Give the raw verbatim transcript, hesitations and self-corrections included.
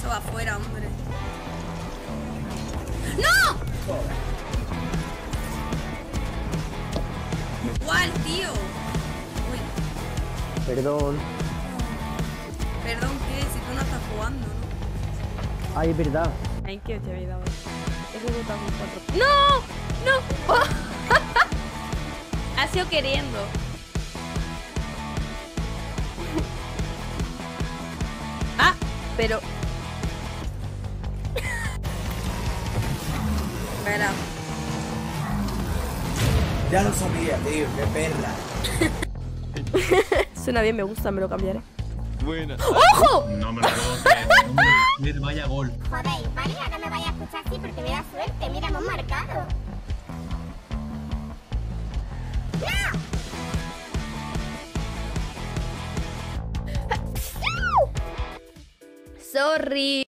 va afuera, hombre. ¡No! ¿Cuál, tío? Uy. Perdón. Perdón, ¿qué? Si tú no estás jugando, ¿no? Ay, es verdad. Ay, que te había dado. Ese botón con cuatro. ¡No! ¡No! Oh. Ha sido queriendo. Ah, pero. Espera. Ya lo sabía, tío, qué perra. Suena bien, me gusta, me lo cambiaré. Buena. ¡Ojo! No me lo puedo creer. No me vaya gol. Joder, vale, ahora me vaya a escuchar así porque me da suerte. Mira, hemos marcado. Sorry.